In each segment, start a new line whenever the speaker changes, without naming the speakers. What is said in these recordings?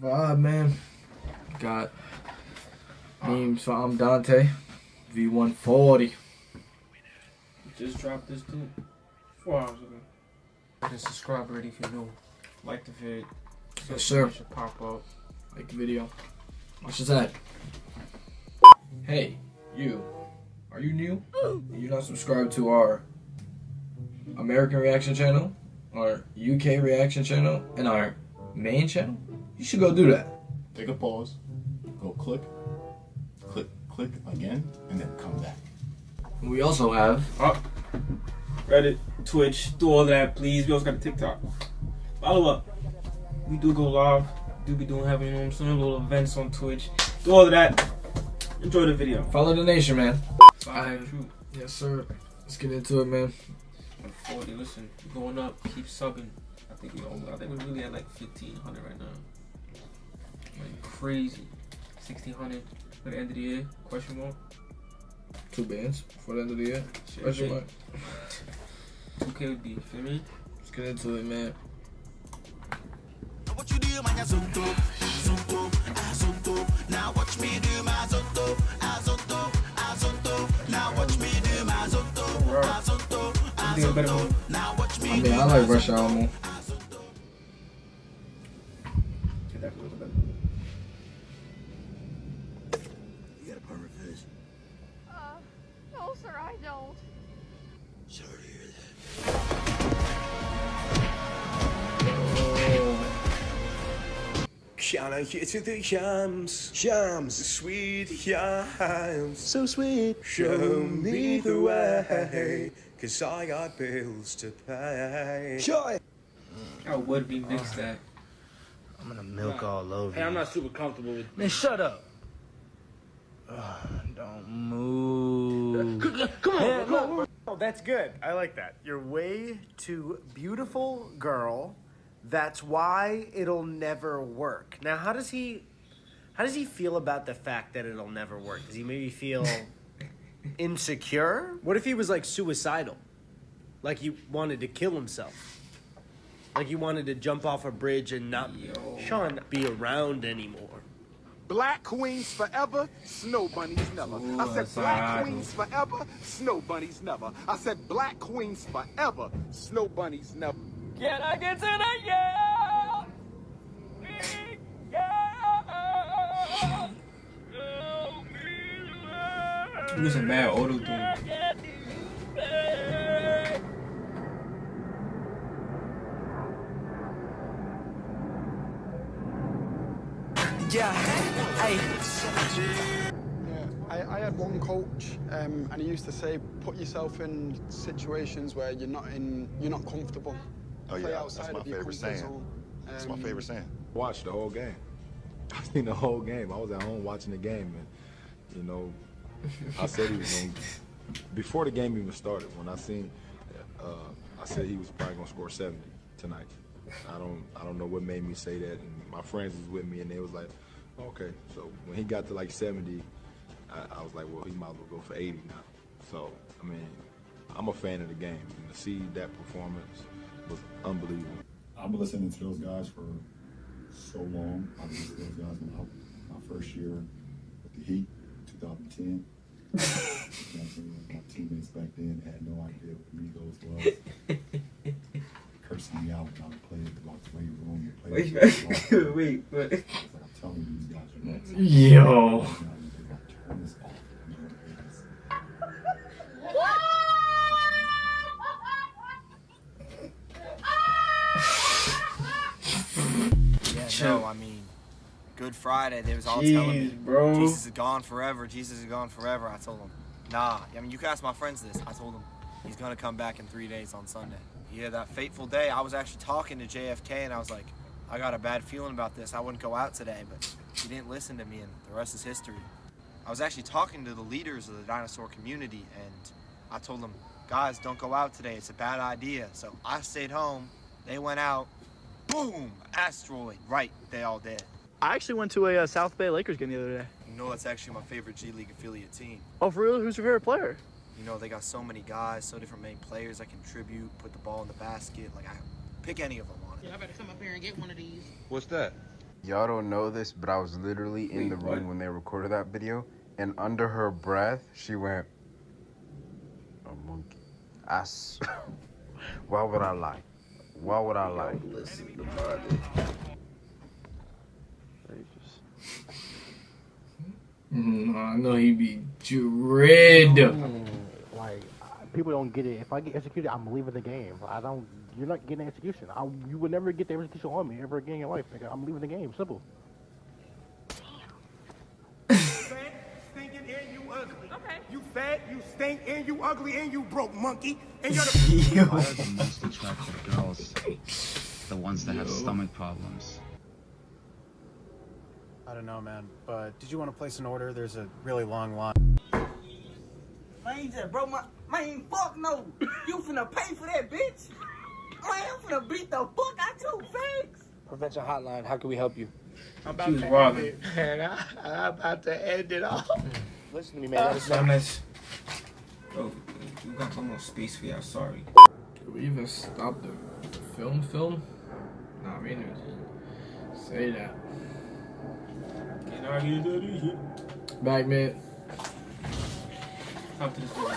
vibe, man. Got memes for Imdontai, V140.
Just dropped this too 4 hours ago. And subscribe already if you're new. Like the vid.
Yes, sir.
Should pop up.
Like the video. Watch this ad. Hey, you. Are you new? You're not subscribed to our American reaction channel, our UK reaction channel, and our main channel? You should go do that.
Take a pause. Go click again, and then come back.
We also have
Reddit, Twitch, do all of that, please. We also got a TikTok. Follow up. We do go live. Do be doing having, you know what I'm saying, little events on Twitch. Do all of that. Enjoy the video.
Follow the nation, man.
Alright, true.
Yes, sir. Let's get into it, man.
40, listen, going up, keep subbing. I think we're really at like 1,500 right now. Like crazy. 1,600 for the end of the year. Question mark.
2 bands for the end of the year. Question mark.
2K would be, feel me?
Let's get into it, man.
What you do, man, now watch me do my zonto, now watch me do my zonto, now watch me.
I mean, I like Rush Hour more.
You got a permit for this?
No, sir, I don't.
Sorry to hear that.
Can I get to the shams, sweet yams, so sweet. Show me the way, 'cause I got bills to pay. Sure.
I would be mixed that.
I'm gonna milk all over
Hey,
you.
I'm not super comfortable with.
Man, shut up. Don't move.
Come on, come on.
Oh, that's good. I like that. You're way too beautiful, girl. That's why it'll never work. Now, how does he feel about the fact that it'll never work? Does he maybe feel insecure? What if he was like suicidal? Like he wanted to kill himself? Like he wanted to jump off a bridge and not be around anymore?
Black queens forever, snow bunnies never. I said black queens forever, snow bunnies never. I said black queens forever, snow bunnies never.
Can I get to the yeah?
Using bad auto tune.
I had one coach, and he used to say, put yourself in situations where you're not comfortable.
Oh yeah, that's my favorite saying. That's my favorite saying. Watch the whole game. I seen the whole game. I was at home watching the game, and you know, I said he was going before the game even started. When I seen, I said he was probably gonna score 70 tonight. I don't know what made me say that, and my friends was with me, and they was like, okay. So when he got to like 70, I was like, well, he might as well go for 80 now. So I mean, I'm a fan of the game, and to see that performance was unbelievable.
I've been listening to those guys for so long. I've been listening to those guys when my first year with the Heat, 2010. My teammates back then had no idea what the Migos was. Cursing me out when I would play at the weight room.
Wait, but
like, I'm telling you, these guys are nuts.
Yo.
Turn this off.
Yeah, no, I mean, Good Friday, they was all telling me,
bro.
Jesus is gone forever, Jesus is gone forever. I told them, nah. I mean, you can ask my friends this. I told them, he's going to come back in 3 days on Sunday. Yeah, that fateful day, I was actually talking to JFK, and I was like, I got a bad feeling about this. I wouldn't go out today, but he didn't listen to me, and the rest is history. I was actually talking to the leaders of the dinosaur community, and I told them, guys, don't go out today. It's a bad idea. So I stayed home. They went out. Boom! Asteroid. Right. They all dead.
I actually went to a South Bay Lakers game the other day.
You know, that's actually my favorite G League affiliate team.
Oh, for real? Who's your favorite player?
You know, they got so many guys, so different main players that contribute, put the ball in the basket. Like, I pick any of them on it.
Yeah, I better come up here and get one of these.
What's that? Y'all don't know this, but I was literally in the room when they recorded that video, and under her breath, she went, "A monkey." Why would I lie? Why would I lie?
Listen to brother.
I know he be dread.
Like, people don't get it. If I get executed, I'm leaving the game. You're not getting execution. You would never get the execution on me ever again in your life, nigga. I'm leaving the game. Simple.
You fat, stinking, and you ugly. Okay. You fat, you stink, and you ugly, and you broke, monkey. And you're the...
Why are the most attractive girls the ones that have stomach problems?
I don't know, man, but did you want to place an order? There's a really long line.
Man, just bro, man, fuck no. You finna pay for that, bitch. Man, I'm finna beat the fuck out you, thanks.
Prevention hotline, how can we help you?
I'm about to end
it, man. I'm about to end it all. Listen to me, man.
That's nice. Bro, we got some more space for y'all, sorry.
Did we even stop the film? Nah, we didn't say that.
Can't argue that shit.
Back, man.
Come to this door.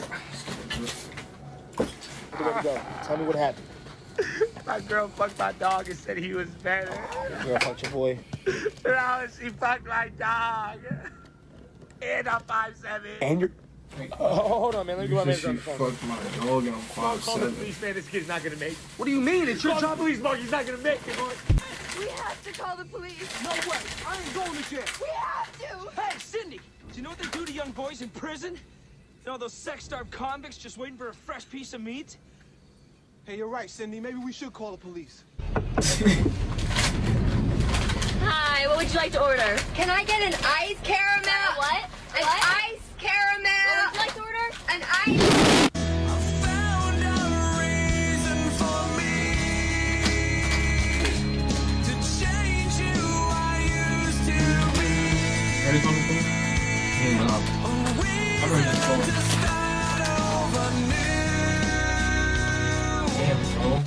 Where'd go? Tell me what happened. My girl fucked my dog and said he was better. Girl fucked your boy? No, she fucked my dog. And I'm 5'7". And you're... hold on, man. Let me go on the phone.
Fucked my dog and I'm 5'7".
Call the police, man. This kid's not gonna make it. What do you mean? It's your job, police, Mark. He's not gonna make it, boy.
We have to call the police.
No way. I ain't going to jail.
We have to.
Hey, Cindy, do you know what they do to young boys in prison? You know those sex-starved convicts just waiting for a fresh piece of meat?
Hey, you're right, Cindy. Maybe we should call the police.
Hi, what would you like to order?
Can I get an ice caramel?
What?
An ice caramel.
What would you like to order?
An ice.
Ready for the phone? I'm ready to phone. Damn, bro.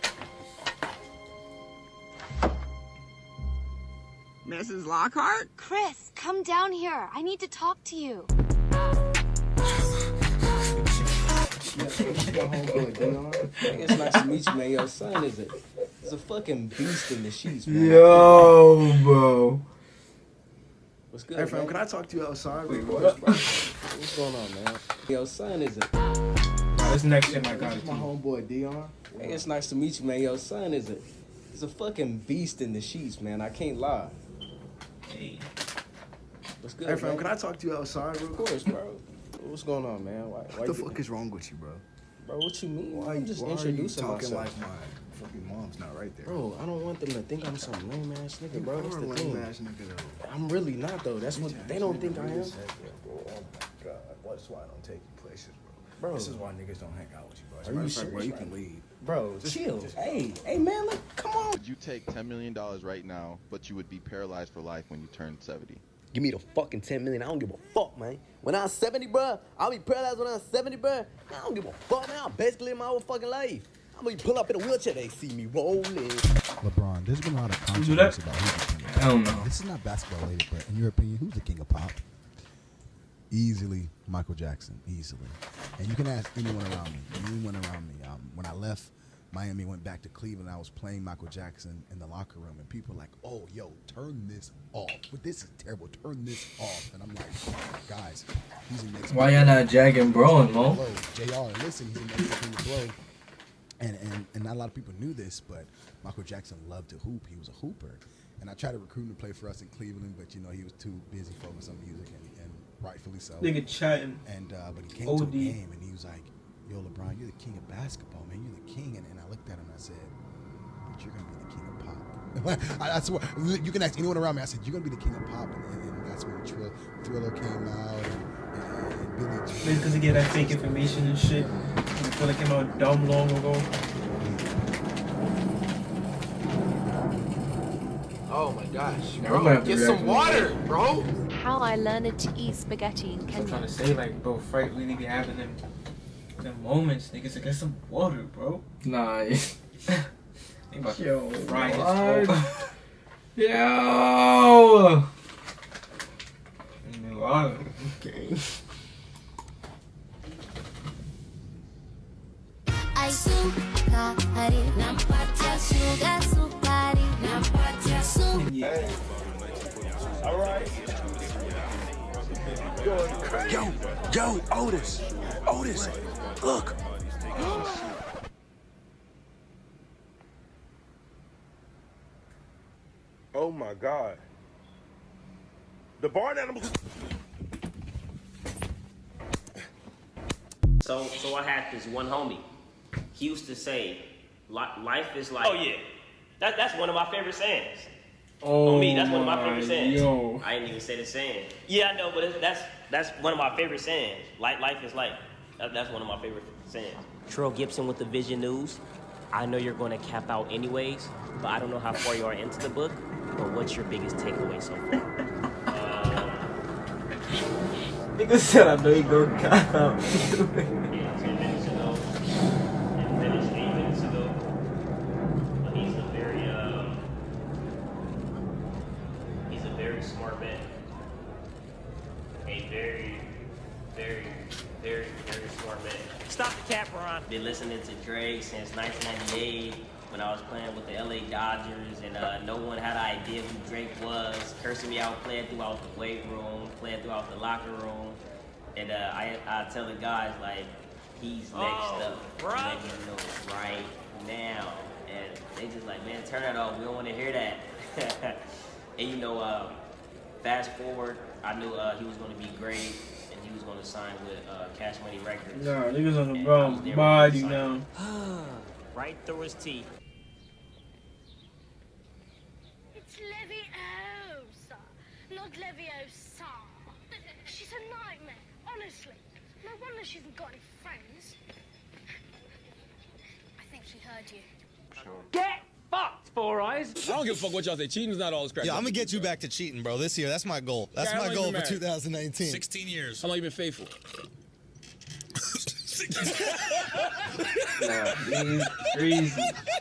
Mrs. Lockhart?
Chris, come down here. I need to talk to you.
It's nice to meet you, man. Your son is a fucking beast in the sheets, man.
Yo, bro.
What's good,
Hey, fam,
man?
can I talk to you outside?
Wait, what's going on, man? Your son is
This next shit I got it.
my homeboy, Dion. Hey, it's nice to meet you, man. Your son is a fucking beast in the sheets, man. I can't lie.
Hey.
What's good,
Hey, fam,
man?
can I talk to you outside?
Of course, bro. What's going on, man? Why
What the fuck is wrong with you, bro?
Bro, what you mean?
Why
I'm just
are you
introducing
talking
myself.
like my fucking mom's not right there?
Bro, I don't want them to think I'm some lame ass nigga, bro. That's the thing.
Lame-ass nigga, though.
I'm really not though. That's what they don't think I am.
Bro, oh my god, that's why I don't take you places, bro.
Bro.
This is why niggas don't hang out with you, bro. As a
Are
matter
you
of fact, bro, you
serious?
can leave.
Bro, chill. Hey, man, look, come on.
Would you take $10 million right now, but you would be paralyzed for life when you turn 70?
Give me the fucking 10 million. I don't give a fuck, man. When I'm 70, bro, I'll be paralyzed when I'm 70, bro. I don't give a fuck, man. I'm basically in my whole fucking life. I'm gonna pull up in a wheelchair. They see me rolling.
LeBron, there's been a lot of
You do that?
controversy about who's the king of pop.
Hell no.
This is not basketball related, but in your opinion, who's the king of pop? Easily, Michael Jackson. Easily. And you can ask anyone around me. When I left Miami, went back to Cleveland, I was playing Michael Jackson in the locker room, and people were like, "Oh, yo, turn this off. But this is terrible. Turn this off." And I'm like, guys, he's the next.
Why y'all not jagging bro, Mo?
JR, listen, he's the next king to blow. And not a lot of people knew this, but Michael Jackson loved to hoop. He was a hooper. And I tried to recruit him to play for us in Cleveland, but, you know, he was too busy focused on music, and rightfully so.
Nigga chatting.
And but he came to a game, and he was like, "Yo, LeBron, you're the king of basketball, man. You're the king." And I looked at him and I said, "But you're going to be the king of pop." I swear, you can ask anyone around me. I said, "You're going to be the king of pop." And that's when Thriller came out, and Billy Jean.
Because he get that fake information and shit. Thriller came out dumb long ago.
Oh my gosh,
Yeah, I'm gonna have to
get
react
some
to
water, bro.
How I learned to eat spaghetti in
I'm
Kenya.
trying to say, like, bro, Fright really be having them moments, niggas. To get some water, bro.
Nah.
They about to fry his
what?
whole.
Yo! Okay.
Ay sukari, nampatia sugar sukari, nampatia sugar.
All right. Yo, Otis, look. Oh my God. The barn animals.
So I had this one homie. He used to say, "Life is like."
Oh yeah, that's one of my favorite sayings.
Oh,
On me, that's one of my favorite sayings.
Yo.
I didn't even say the saying.
Yeah, I know, but that's one of my favorite sayings. Life is like. That's one of my favorite sayings.
Trill Gibson with the Vision News. I know you're going to cap out anyways, but I don't know how far you are into the book. But what's your biggest takeaway so far?
Nigga said I know you go cap out.
10 minutes ago. And finished 8 minutes ago. But he's a very smart man. A very, very, very, very smart man.
Stop the cap, Ron.
Been listening to Drake since 1998 when I was playing with the LA Dodgers, and no one had an idea who Drake was, cursing me out, playing throughout the weight room, playing throughout the locker room. And I tell the guys, like, he's next up.
Bro.
Let me know right now. And they just like, man, turn that off. We don't want to hear that. And you know, fast forward, I knew he was going to be great, and he was going to sign with Cash Money Records.
Nah, niggas on the bro body now.
Right through his teeth.
It's Leviosa, not Leviosa. She's a nightmare, honestly. No wonder she hasn't got any friends. I think she heard you.
Get fucked, Four Eyes.
I don't give a fuck what y'all say. Cheating's not always crazy.
Yeah, I'm gonna get you back to cheating, bro. This year, that's my goal. That's my goal for 2019.
16 years. How long you been faithful?
Nah, he's crazy.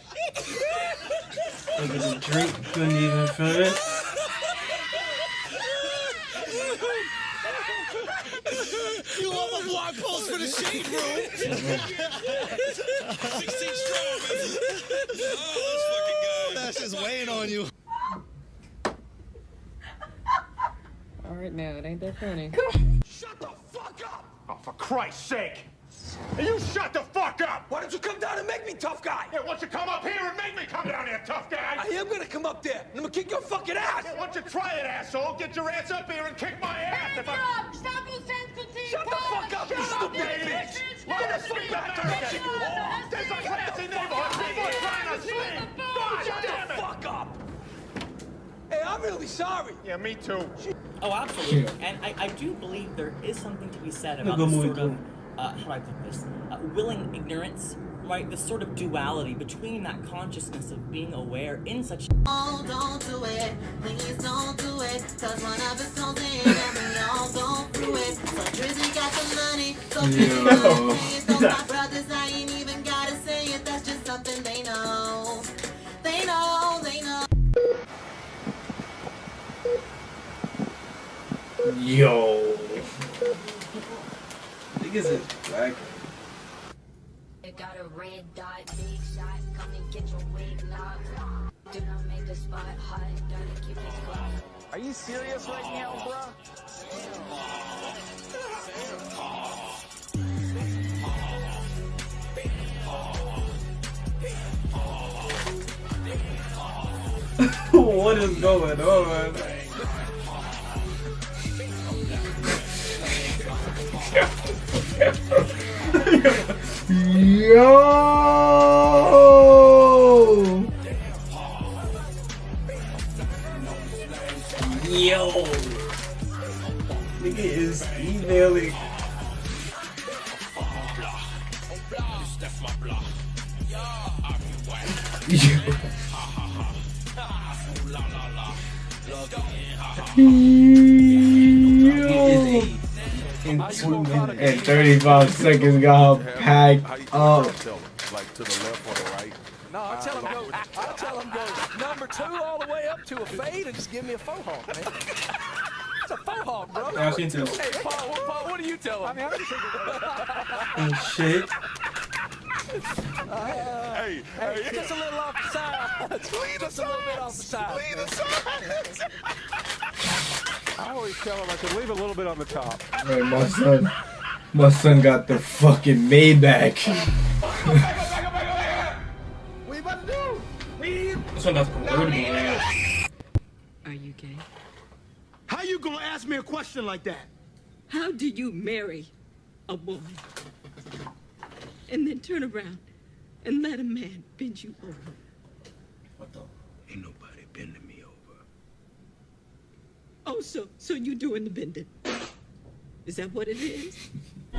Look at the drink, couldn't even finish.
You want my blog post for the shade room?
16 strong, man. Oh, this fucking guy.
That's just weighing on you.
All right, now it ain't that funny.
Shut the fuck up! Oh, for Christ's sake! Hey, you shut the fuck up!
Why don't you come down and make me tough guy?
Hey, why don't you come up here and make me come down here, tough guy?
I am gonna come up there, and I'm gonna kick your fucking ass!
Hey, why don't you try it, asshole? Get your ass up here and kick my ass! If I...
Shut the fuck up, you stupid bitch!
Get the fuck back to the whore! There's a classy neighborhood people trying to sleep! God
Shut
damn
the
it!
fuck up! Hey, I'm really sorry.
Yeah, me too.
Oh, absolutely. And I do believe there is something to be said about this sort of, how do I put this? Willing ignorance, right? This sort of duality between that consciousness of being aware in such.
Oh, don't do it. Please don't do it. Cause one of us goes in and we all go through it. So Drizzy got the money. So Drizzy got the thing. So my brothers, I ain't even gotta say it. That's just something they know. They know, they know.
Yo. Niggas is black.
Got a red dot, big shot. Come and get your wig locked. Do not make the spot hot. Gotta keep it close.
Are you serious right now, bro?
What is going on? Yo! Nigga is emailing. In 2 minutes and 35 seconds got her packed up.
Like to the left or the right?
No, I'll tell him go. I'll tell him go. Number
for two all the way up to a fade and just give me a faux hawk, man. It's a faux hawk, bro.
Yeah, I've seen two.
Hey, Paul, what do you tell him? I mean,
Oh, shit.
Hey, just a little off the side. Just a little bit off the side.
I always tell him I should leave a little bit on the top.
Right, my son got the fucking Maybach.
What you about to do?
This one got convertible.
Are you gay?
How you gonna ask me a question like that?
How do you marry a woman and then turn around and let a man bend you over?
What the?
Ain't nobody bending me over.
Oh, so you doing the bending? Is that what it is?
I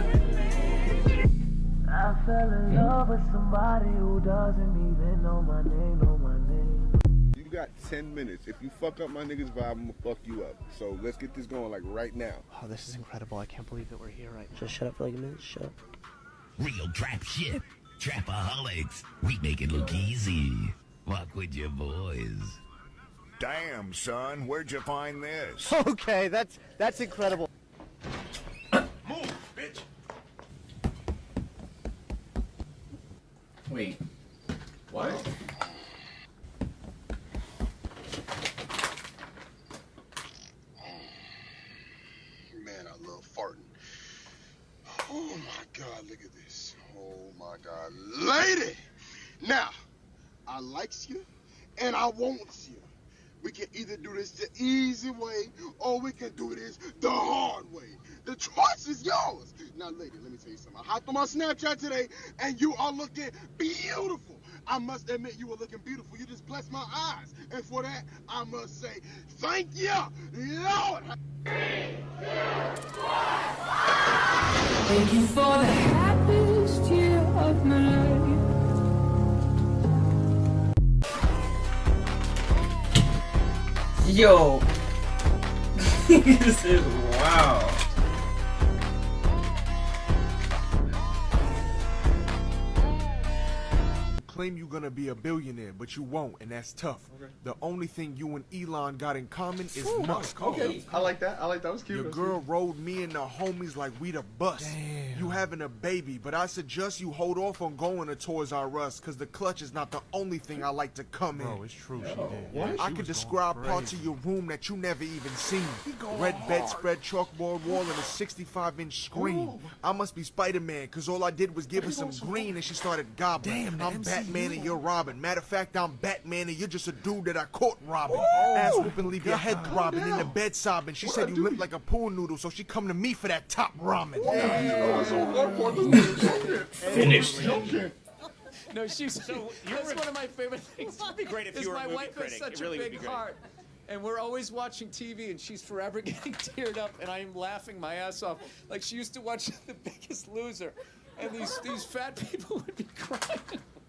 fell in love with somebody who doesn't even know my name,
You got 10 minutes. If you fuck up my niggas vibe, I'm gonna fuck you up. So let's get this going like right now.
Oh, this is incredible. I can't believe that we're here right now.
Just shut up for like a minute. Shut up.
Real trap shit. Trapaholics. We make it look easy. Walk with your boys.
Damn, son, where'd you find this?
Okay, that's incredible.
Move, bitch.
Wait. What?
Man, I love farting. Oh my God, look at this. Oh my God. Lady! Now, I likes you and I wants you. We can either do this the easy way or we can do this the hard way. The choice is yours. Now, lady, let me tell you something. I hopped on my Snapchat today and you are looking beautiful. I must admit you are looking beautiful. You just blessed my eyes. And for that, I must say, thank you, Lord.
Thank you for the happiest year of my life.
Yo. This is wow.
Claim you're gonna be a billionaire, but you won't, and that's tough.
Okay.
The only thing you and Elon got in common is
Ooh,
Musk.
okay. I like that. I like that. Was cute.
Your
That was
girl
cute.
rode me and the homies like we the bus.
Damn.
You having a baby, but I suggest you hold off on going to Toys R Us, cause the clutch is not the only thing I like to come in.
Bro, it's true. She did.
What? I could describe parts of your room that you never even seen. Red bedspread, chalkboard wall, and a 65-inch screen.
Ooh.
I must be Spider-Man, cause all I did was give her some green and she started gobbling.
Damn,
I'm
the
Batman
MCU.
and you're Robin. Matter of fact, I'm Batman and you're just a dude that I caught robbing. Ass whooping, leave your head throbbing, in the bed sobbing. She said you limp like a pool noodle, so she come to me for that top ramen.
Finished.
No, that's one of my favorite things.
It'd be great if you were a
my
movie
wife
critic.
has
It
such
really
a
would be
big
great.
heart, and we're always watching TV, and she's forever getting teared up, and I'm laughing my ass off. Like she used to watch The Biggest Loser, and these fat people would be crying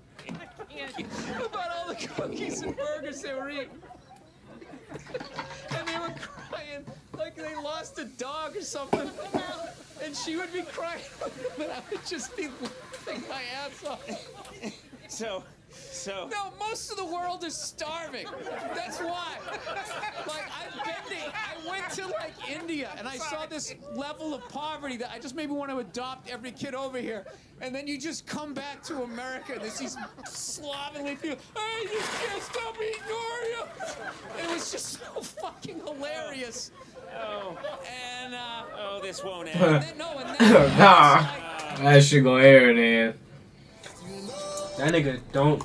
about all the cookies and burgers they were eating. And they were crying like they lost a dog or something. And she would be crying, and I would just be laughing my ass off.
So.
No, most of the world is starving. That's why. Like, I went to, like, India, and I saw this level of poverty that I just maybe want to adopt every kid over here. And then you just come back to America, and there's these slovenly people. Hey, you can't stop eating Oreos. It was just so fucking hilarious.
Oh.
And,
oh, this won't end.
Nah. That shit gonna air, man.
That nigga don't.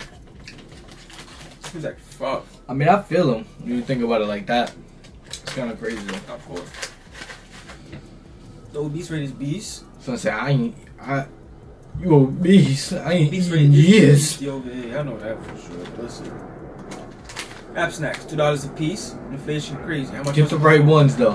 He's like, fuck.
I mean, I feel him when you think about it like that. It's kind of crazy though.
Of course. The obese rate is beast.
So I say, you obese. I ain't
Beast
eating
rate is
years.
beastie over here. I know that for sure. But listen. App snacks, $2 a piece. Inflation crazy. How much?
Get the right ones though.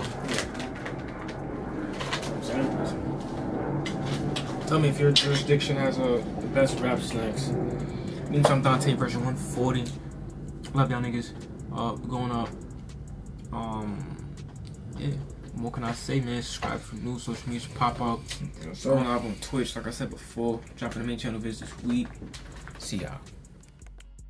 Tell me if your jurisdiction has the best rap snacks. Meantime, Imdontai version 140. Love y'all niggas. Going up. Yeah. What can I say, man? Subscribe for new social media pop up. Going up on Twitch, like I said before. Dropping the main channel vids this week. See y'all.